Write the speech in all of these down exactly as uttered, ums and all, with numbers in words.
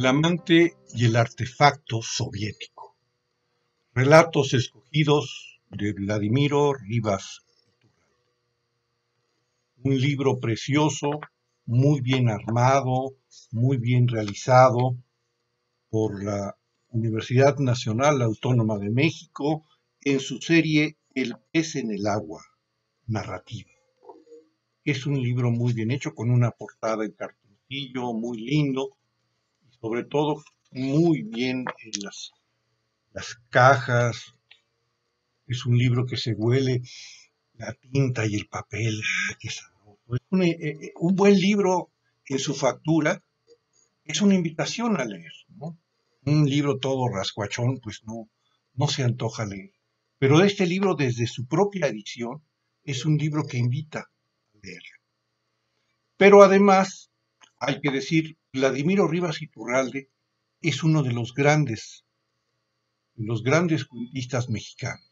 Amante y el artefacto soviético. Relatos escogidos de Vladimiro Rivas. Un libro precioso, muy bien armado, muy bien realizado por la Universidad Nacional Autónoma de México en su serie El pez en el agua, narrativa. Es un libro muy bien hecho, con una portada en cartoncillo, muy lindo, y sobre todo muy bien en las, las cajas. Es un libro que se huele la tinta y el papel. ¡Ah, qué sabroso! Es un, eh, un buen libro en su factura es una invitación a leer, ¿no? Un libro todo rascuachón, pues no, no se antoja leer. Pero este libro, desde su propia edición, es un libro que invita a leer. Pero además, hay que decir, Vladimiro Rivas Iturralde es uno de los grandes, de los grandes cuentistas mexicanos.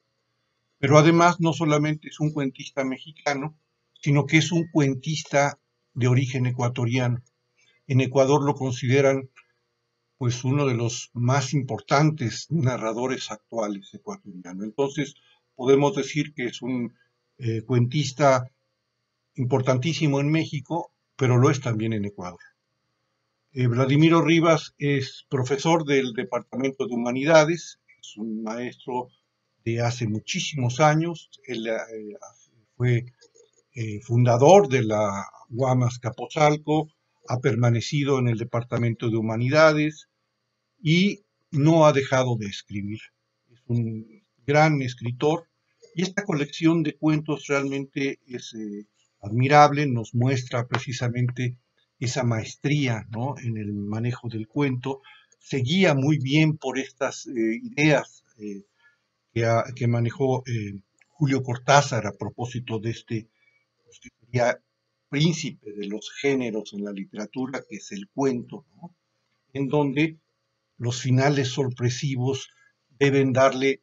Pero además no solamente es un cuentista mexicano, sino que es un cuentista de origen ecuatoriano. En Ecuador lo consideran pues uno de los más importantes narradores actuales ecuatorianos. Entonces podemos decir que es un eh, cuentista importantísimo en México, pero lo es también en Ecuador. Eh, Vladimiro Rivas es profesor del Departamento de Humanidades, es un maestro de hace muchísimos años. Él eh, fue eh, fundador de la U A M Azcapotzalco, ha permanecido en el Departamento de Humanidades y no ha dejado de escribir. Es un gran escritor y esta colección de cuentos realmente es eh, admirable, nos muestra precisamente esa maestría, ¿no?, en el manejo del cuento. Se guía muy bien por estas eh, ideas eh, que, ha, que, manejó eh, Julio Cortázar a propósito de este, pues, que sería príncipe de los géneros en la literatura, que es el cuento, ¿no?, en donde los finales sorpresivos deben darle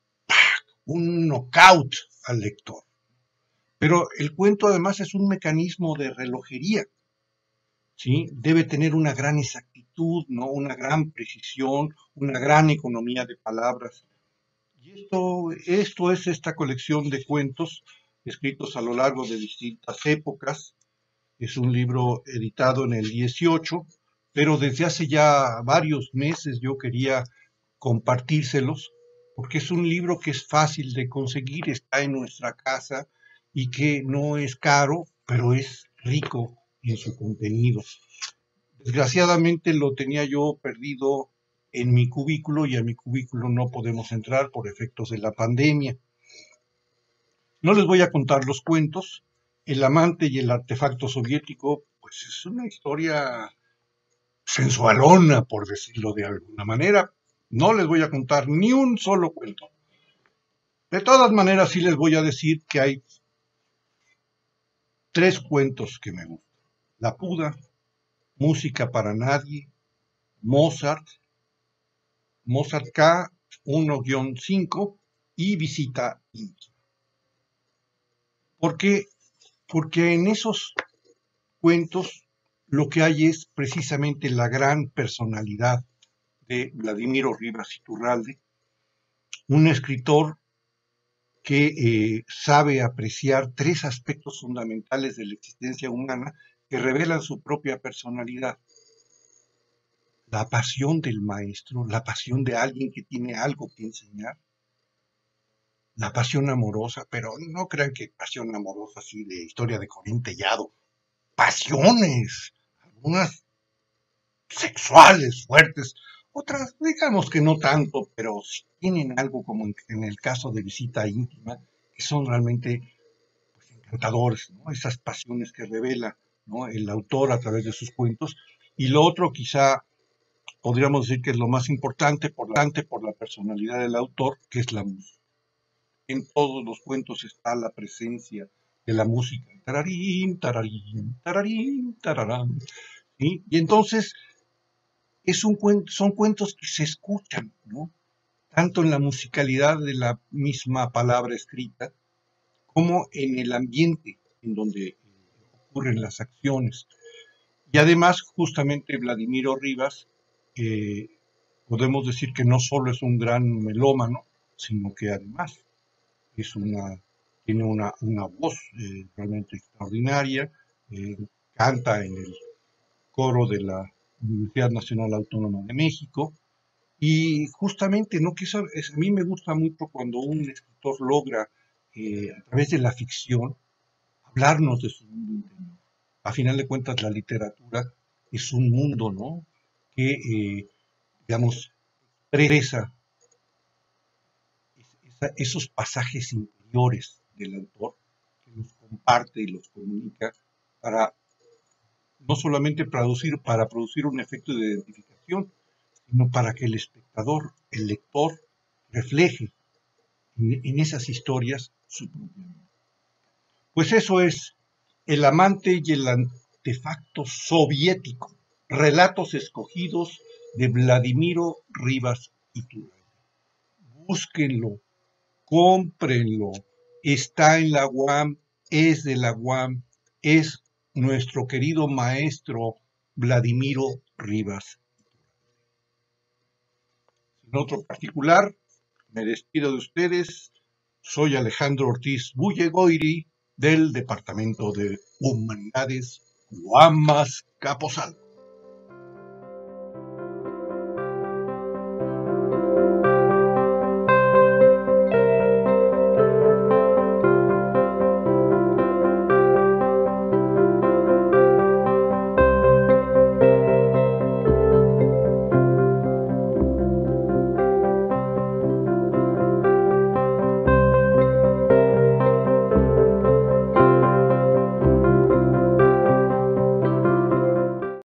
un knockout al lector. Pero el cuento además es un mecanismo de relojería, ¿sí? Debe tener una gran exactitud, ¿no?, una gran precisión, una gran economía de palabras. Y esto, esto es esta colección de cuentos escritos a lo largo de distintas épocas. Es un libro editado en el dieciocho, pero desde hace ya varios meses yo quería compartírselos, porque es un libro que es fácil de conseguir, está en nuestra casa y que no es caro, pero es rico en su contenido. Desgraciadamente lo tenía yo perdido en mi cubículo y a mi cubículo no podemos entrar por efectos de la pandemia. No les voy a contar los cuentos. El amante y el artefacto soviético, pues es una historia sensualona, por decirlo de alguna manera. No les voy a contar ni un solo cuento. De todas maneras, sí les voy a decir que hay tres cuentos que me gustan: La Puda, Música para Nadie, Mozart, Mozart K uno guión cinco y Visita íntima. ¿Por qué? Porque en esos cuentos lo que hay es precisamente la gran personalidad de Vladimiro Rivas Iturralde, un escritor que eh, sabe apreciar tres aspectos fundamentales de la existencia humana que revelan su propia personalidad. La pasión del maestro, la pasión de alguien que tiene algo que enseñar, la pasión amorosa, pero no crean que pasión amorosa así de historia de Corín Tellado, pasiones, algunas sexuales fuertes, otras digamos que no tanto, pero sí tienen algo, como en, en el caso de Visita íntima, que son realmente pues, encantadores, ¿no? Esas pasiones que revela, ¿no?, el autor a través de sus cuentos. Y lo otro quizá podríamos decir que es lo más importante por la, por la personalidad del autor, que es la música. En todos los cuentos está la presencia de la música. Tararín, tararín, tararín, tararán. ¿Sí? Y entonces es un cuento, son cuentos que se escuchan, ¿no?, tanto en la musicalidad de la misma palabra escrita, como en el ambiente en donde ocurren las acciones. Y además, justamente Vladimiro Rivas eh, podemos decir que no solo es un gran melómano, sino que además es una, tiene una, una voz eh, realmente extraordinaria, eh, canta en el coro de la Universidad Nacional Autónoma de México, y justamente, ¿no? Que eso es, a mí me gusta mucho cuando un escritor logra, eh, a través de la ficción, hablarnos de su mundo interior. A final de cuentas, la literatura es un mundo, ¿no? Que, eh, digamos, expresa esa- esos pasajes interiores del autor, que los comparte y los comunica para no solamente producir, para producir un efecto de identificación, sino para que el espectador, el lector, refleje en, en esas historias su propia vida. Pues eso es El amante y el artefacto soviético, relatos escogidos de Vladimiro Rivas Iturralde. Búsquenlo, cómprenlo, está en la U A M, es de la U A M, es nuestro querido maestro Vladimiro Rivas. En otro particular, me despido de ustedes. Soy Alejandro Ortiz Bullegoiri, del Departamento de Humanidades Guamas Capozal.